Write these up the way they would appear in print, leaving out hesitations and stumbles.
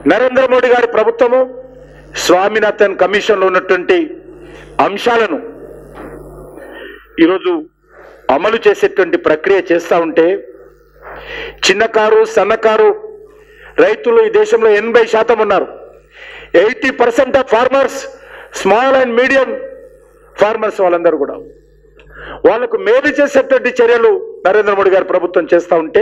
నరేంద్ర మోడీ గారి ప్రభుత్వము స్వామినాథన్ కమిషన్లో ఉన్నటువంటి అంశాలను ఈరోజు అమలు చేసేటువంటి ప్రక్రియ చేస్తూ ఉంటే చిన్నకారు సన్నకారు రైతులు ఈ దేశంలో 80% ఉన్నారు. 80% of farmers, small and medium farmers, వాళ్ళందరూ కూడా వాళ్ళకు మేలు చేసేటువంటి చర్యలు నరేంద్ర మోడీ గారి ప్రభుత్వం చేస్తూ ఉంటే,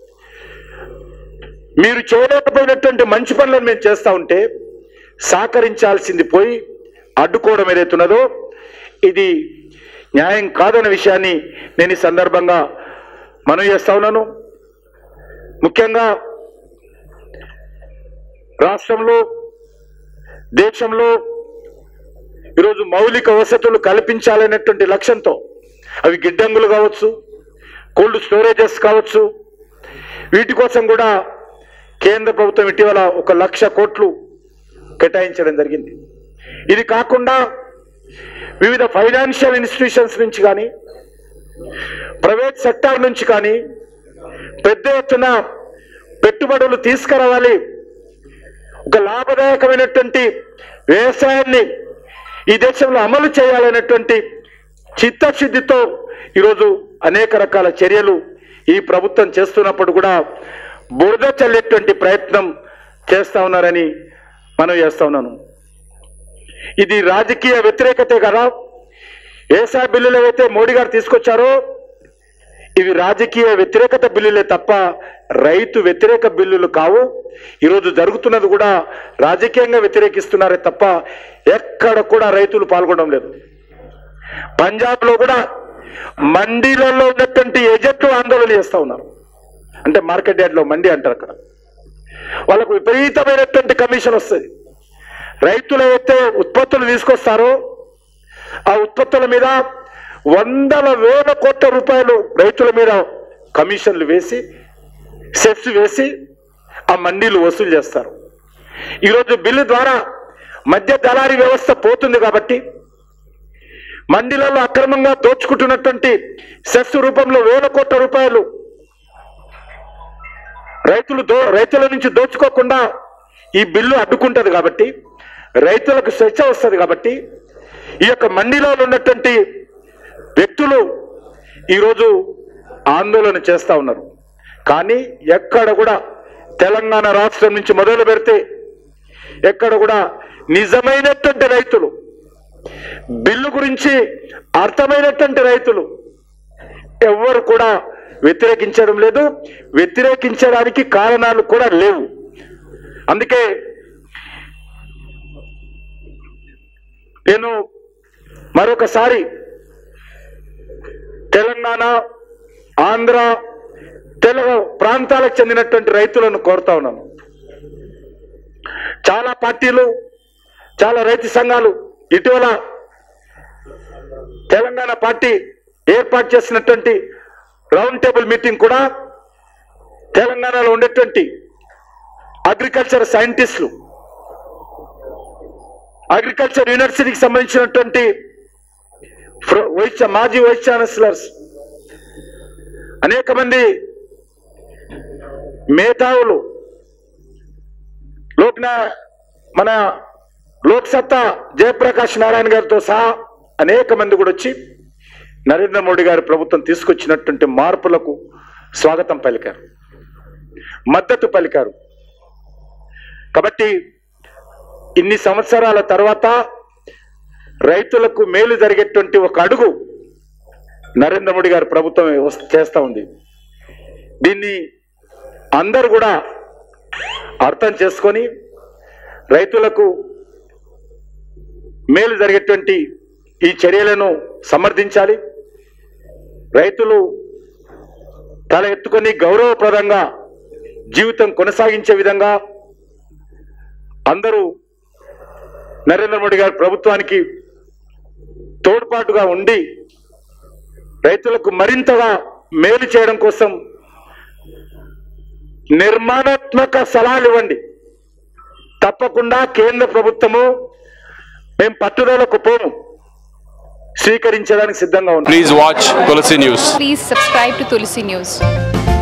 మీరు చేయలేకపోయినటువంటి మంచి పనులను మేము చేస్తూ ఉంటే సహకరించాల్సింది పోయి అడ్డుకోవడం ఏదైతున్నదో ఇది న్యాయం కాదన్న విషయాన్ని నేను ఈ సందర్భంగా మనవి చేస్తా ఉన్నాను. ముఖ్యంగా రాష్ట్రంలో దేశంలో ఈరోజు మౌలిక వసతులు కల్పించాలనేటువంటి లక్ష్యంతో అవి గిడ్డంగులు కావచ్చు, కోల్డ్ స్టోరేజెస్ కావచ్చు, వీటి కోసం కూడా కేంద్ర ప్రభుత్వం ఇటీవల 1,00,000 కోట్లు కేటాయించడం జరిగింది. ఇది కాకుండా వివిధ ఫైనాన్షియల్ ఇన్స్టిట్యూషన్స్ నుంచి కానీ ప్రైవేట్ సెక్టార్ నుంచి కానీ పెద్ద ఎత్తున పెట్టుబడులు తీసుకురావాలి, ఒక లాభదాయకమైనటువంటి వ్యవసాయాన్ని ఈ దేశంలో అమలు చేయాలనేటువంటి చిత్తశుద్ధితో ఈరోజు అనేక రకాల చర్యలు ఈ ప్రభుత్వం చేస్తున్నప్పుడు కూడా బురద చల్లేటువంటి ప్రయత్నం చేస్తా ఉన్నారని మనం చేస్తా ఉన్నాను. ఇది రాజకీయ వ్యతిరేకతే కదా. వ్యవసాయ బిల్లులు ఏవైతే మోడీ గారు తీసుకొచ్చారో ఇవి రాజకీయ వ్యతిరేకత బిల్లులే తప్ప రైతు వ్యతిరేక బిల్లులు కావు. ఈరోజు జరుగుతున్నది కూడా రాజకీయంగా వ్యతిరేకిస్తున్నారే తప్ప ఎక్కడ కూడా రైతులు పాల్గొనడం లేదు. పంజాబ్లో కూడా మండీలలో ఉన్నటువంటి ఏజెంట్లు ఆందోళన చేస్తూ ఉన్నారు. అంటే మార్కెట్ యార్డ్లో మండీ అంటారు, అక్కడ వాళ్ళకు విపరీతమైనటువంటి కమిషన్ వస్తుంది. రైతులు అయితే ఉత్పత్తులు తీసుకొస్తారో ఆ ఉత్పత్తుల మీద వందల వేల కోట్ల రూపాయలు రైతుల మీద కమిషన్లు వేసి సెస్ వేసి ఆ మండీలు వసూలు చేస్తారు. ఈరోజు బిల్లు ద్వారా మధ్య దళారీ వ్యవస్థ పోతుంది కాబట్టి మండీలలో అక్రమంగా దోచుకుంటున్నటువంటి సెస్ రూపంలో వేల కోట్ల రూపాయలు రైతుల నుంచి దోచుకోకుండా ఈ బిల్లు అడ్డుకుంటుంది కాబట్టి రైతులకు స్వేచ్ఛ వస్తుంది కాబట్టి ఈ యొక్క మండీలో ఉన్నటువంటి వ్యక్తులు ఈరోజు ఆందోళన చేస్తూ ఉన్నారు. కానీ ఎక్కడ కూడా తెలంగాణ రాష్ట్రం నుంచి మొదలు పెడితే ఎక్కడ కూడా నిజమైనటువంటి రైతులు, బిల్లు గురించి అర్థమైనటువంటి రైతులు ఎవరు కూడా వ్యతిరేకించడం లేదు. వ్యతిరేకించడానికి కారణాలు కూడా లేవు. అందుకే నేను మరొకసారి తెలంగాణ, ఆంధ్ర, తెలుగు ప్రాంతాలకు చెందినటువంటి రైతులను కోరుతా ఉన్నాను. చాలా పార్టీలు, చాలా రైతు సంఘాలు ఇటీవల తెలంగాణ పార్టీ ఏర్పాటు చేసినటువంటి రౌండ్ టేబుల్ మీటింగ్ కూడా తెలంగాణలో ఉండేటువంటి అగ్రికల్చర్ సైంటిస్టులు, అగ్రికల్చర్ యూనివర్సిటీకి సంబంధించినటువంటి మాజీ వైస్ ఛాన్సలర్స్, అనేక మంది మేధావులు, మన లోక్సత్తా జయప్రకాష్ నారాయణ గారితో సహా అనేక మంది కూడా వచ్చి నరేంద్ర మోడీ గారి ప్రభుత్వం తీసుకొచ్చినటువంటి మార్పులకు స్వాగతం పలికారు, మద్దతు పలికారు. కాబట్టి ఇన్ని సంవత్సరాల తర్వాత రైతులకు మేలు జరిగేటువంటి ఒక అడుగు నరేంద్ర మోడీ గారి ప్రభుత్వం చేస్తూ ఉంది. దీన్ని అందరూ కూడా అర్థం చేసుకొని రైతులకు మేలు జరిగేటువంటి ఈ చర్యలను సమర్థించాలి. రైతులు తల ఎత్తుకొని గౌరవప్రదంగా జీవితం కొనసాగించే విధంగా అందరూ నరేంద్ర మోడీ గారి ప్రభుత్వానికి తోడ్పాటుగా ఉండి రైతులకు మరింతగా మేలు చేయడం కోసం నిర్మాణాత్మక సలహాలు ఇవ్వండి. తప్పకుండా కేంద్ర ప్రభుత్వము మేము పట్టుదలకు పోము, స్వీకరించడానికి సిద్ధంగా ఉన్నాం. Please watch Tulsi News. Please subscribe to Tulsi News.